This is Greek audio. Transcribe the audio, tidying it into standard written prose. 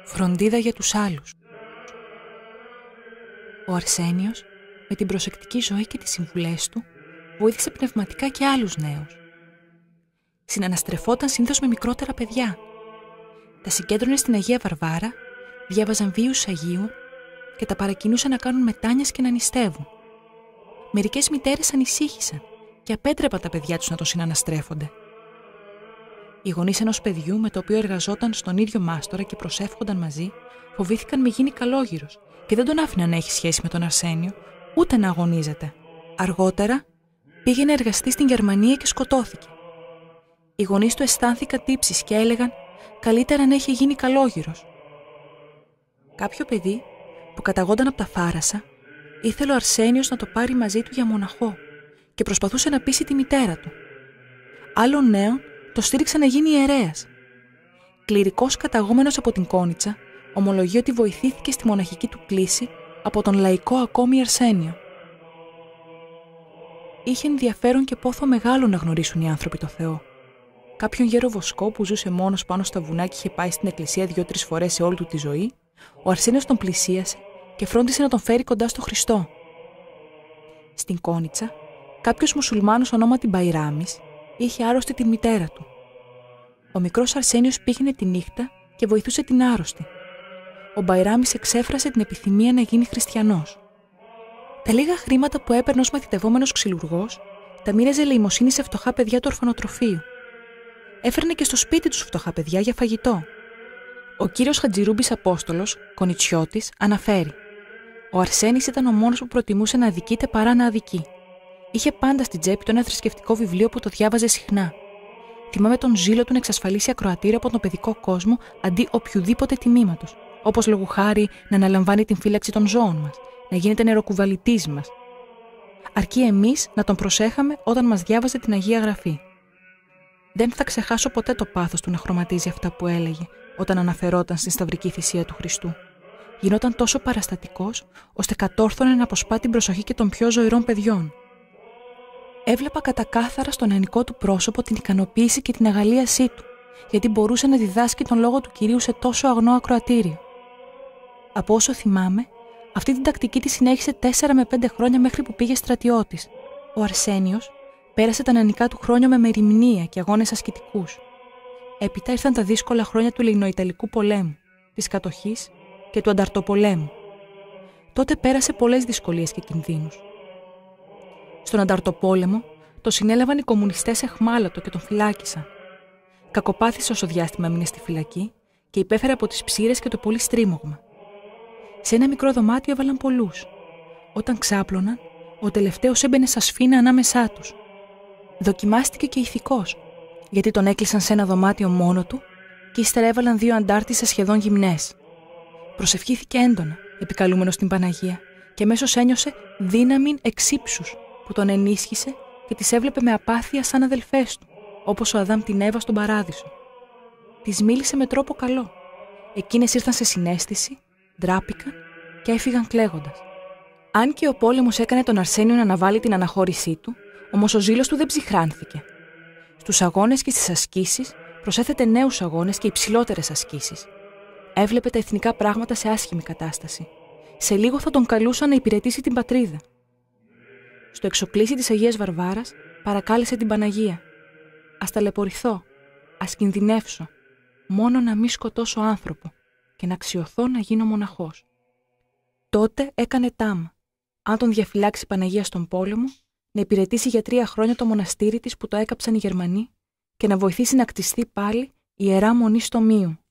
Φροντίδα για τους άλλους. Ο Αρσένιος, με την προσεκτική ζωή και τις συμβουλές του, βοήθησε πνευματικά και άλλους νέους. Συναναστρεφόταν συνήθως με μικρότερα παιδιά. Τα συγκέντρωνε στην Αγία Βαρβάρα, διάβαζαν βίους Αγίου και τα παρακινούσαν να κάνουν μετάνοιες και να νηστεύουν. Μερικές μητέρες ανησύχησαν και απέτρεπαν τα παιδιά τους να τον συναναστρέφονται. Οι γονείς ενός παιδιού με το οποίο εργαζόταν στον ίδιο μάστορα και προσεύχονταν μαζί, φοβήθηκαν μη γίνει καλόγυρος και δεν τον άφηναν να έχει σχέση με τον Αρσένιο, ούτε να αγωνίζεται. Αργότερα πήγε να εργαστεί στην Γερμανία και σκοτώθηκε. Οι γονείς του αισθάνθηκαν τύψεις και έλεγαν καλύτερα να είχε γίνει καλόγυρος. Κάποιο παιδί που καταγόταν από τα Φάρασα ήθελε ο Αρσένιος να το πάρει μαζί του για μοναχό και προσπαθούσε να πείσει τη μητέρα του. Άλλων νέων το στήριξε να γίνει ιερέας. Κληρικός καταγόμενος από την Κόνιτσα, ομολογεί ότι βοηθήθηκε στη μοναχική του κλίση από τον λαϊκό ακόμη Αρσένιο. Είχε ενδιαφέρον και πόθο μεγάλο να γνωρίσουν οι άνθρωποι το Θεό. Κάποιον γέρο βοσκό που ζούσε μόνος πάνω στα βουνά και είχε πάει στην εκκλησία 2-3 φορές σε όλη του τη ζωή, ο Αρσένιος τον πλησίασε και φρόντισε να τον φέρει κοντά στο Χριστό. Στην Κόνιτσα, κάποιος μουσουλμάνος ονόματι Μπαϊράμις είχε άρρωστη τη μητέρα του. Ο μικρός Αρσένιος πήγαινε τη νύχτα και βοηθούσε την άρρωστη. Ο Μπαϊράμις εξέφρασε την επιθυμία να γίνει χριστιανός. Τα λίγα χρήματα που έπαιρνε ως μαθητευόμενος ξυλουργός, τα μοίραζε ελεημοσύνη σε φτωχά παιδιά του ορφανοτροφείου. Έφερνε και στο σπίτι τους φτωχά παιδιά για φαγητό. Ο κύριος Χατζηρούμπης Απόστολος, Κονιτσιώτης, αναφέρει: ο Αρσένης ήταν ο μόνος που προτιμούσε να αδικείται παρά να αδικεί. Είχε πάντα στην τσέπη του ένα θρησκευτικό βιβλίο που το διάβαζε συχνά. Θυμάμαι τον ζήλο του να εξασφαλίσει ακροατήριο από τον παιδικό κόσμο αντί οποιουδήποτε τιμήματος, όπως λόγου χάρη να αναλαμβάνει την φύλαξη των ζώων μας, να γίνεται νεροκουβαλητής μας. Αρκεί εμείς να τον προσέχαμε όταν μας διάβαζε την Αγία Γραφή. Δεν θα ξεχάσω ποτέ το πάθος του να χρωματίζει αυτά που έλεγε όταν αναφερόταν στην σταυρική θυσία του Χριστού. Γινόταν τόσο παραστατικός, ώστε κατόρθωνε να αποσπά την προσοχή και των πιο ζωηρών παιδιών. Έβλεπα κατακάθαρα στο νεανικό του πρόσωπο την ικανοποίηση και την αγαλίασή του, γιατί μπορούσε να διδάσκει τον λόγο του Κυρίου σε τόσο αγνό ακροατήριο. Από όσο θυμάμαι, αυτή την τακτική τη συνέχισε 4 με 5 χρόνια μέχρι που πήγε στρατιώτης. Ο Αρσένιος πέρασε τα νεανικά του χρόνια με μεριμνία και αγώνες ασκητικούς. Έπειτα ήρθαν τα δύσκολα χρόνια του Ελληνοϊταλικού πολέμου, της κατοχής και του Ανταρτοπολέμου. Τότε πέρασε πολλές δυσκολίες και κινδύνους. Στον Ανταρτοπόλεμο το συνέλαβαν οι κομμουνιστές εχμάλωτο και τον φυλάκισαν. Κακοπάθησε όσο διάστημα έμεινε στη φυλακή και υπέφερε από τις ψήρες και το πολύ στρίμωγμα. Σε ένα μικρό δωμάτιο έβαλαν πολλούς. Όταν ξάπλωναν, ο τελευταίος έμπαινε σαν σφήνα ανάμεσά τους. Δοκιμάστηκε και ηθικός, γιατί τον έκλεισαν σε ένα δωμάτιο μόνο του και ύστερα έβαλαν 2 αντάρτισες σχεδόν γυμνές. Προσευχήθηκε έντονα, επικαλούμενος την Παναγία, και αμέσως ένιωσε δύναμην εξύψους που τον ενίσχυσε και τις έβλεπε με απάθεια σαν αδελφές του, όπως ο Αδάμ την Εύα στον Παράδεισο. Τις μίλησε με τρόπο καλό. Εκείνες ήρθαν σε συναίσθηση, ντράπηκαν και έφυγαν κλαίγοντας. Αν και ο πόλεμος έκανε τον Αρσένιο να αναβάλει την αναχώρησή του, όμως ο ζήλος του δεν ψυχράνθηκε. Στους αγώνες και στις ασκήσεις προσέθετε νέους αγώνες και υψηλότερες ασκήσεις. Έβλεπε τα εθνικά πράγματα σε άσχημη κατάσταση. Σε λίγο θα τον καλούσαν να υπηρετήσει την πατρίδα. Στο εξοκλήσι της Αγίας Βαρβάρας παρακάλεσε την Παναγία: «Ας ταλαιπωρηθώ, ας κινδυνεύσω, μόνο να μη σκοτώσω άνθρωπο και να αξιωθώ να γίνω μοναχός». Τότε έκανε τάμα, αν τον διαφυλάξει η Παναγία στον πόλεμο, να υπηρετήσει για 3 χρόνια το μοναστήρι της που το έκαψαν οι Γερμανοί και να βοηθήσει να κτιστεί πάλι η Ιερά Μονή στο Μείο.